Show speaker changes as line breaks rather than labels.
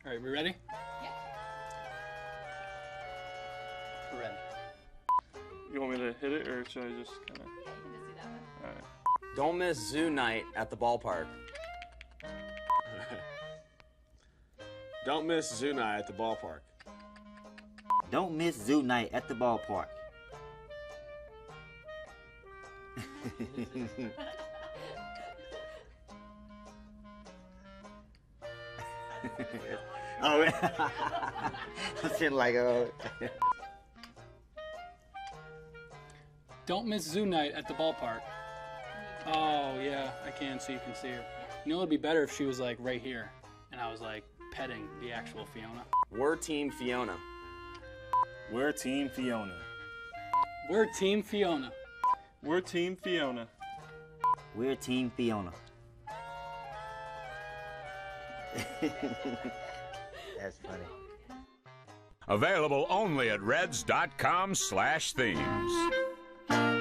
All right, we ready?
Yeah.
We're ready.
You want me to hit it, or should I just kind of?
Yeah, you can just do that one.
All right.
Don't miss zoo night at the ballpark.
Don't miss zoo night at the ballpark.
Don't miss zoo night at the ballpark. Oh, I'm sitting like, oh.
Don't miss zoo night at the ballpark. Oh, yeah, I can, so you can see her. You know, it'd be better if she was like right here, and I was like petting the actual Fiona.
We're Team Fiona.
We're Team Fiona.
We're Team Fiona.
We're Team Fiona.
We're Team Fiona. That's funny.
Available only at reds.com/themes.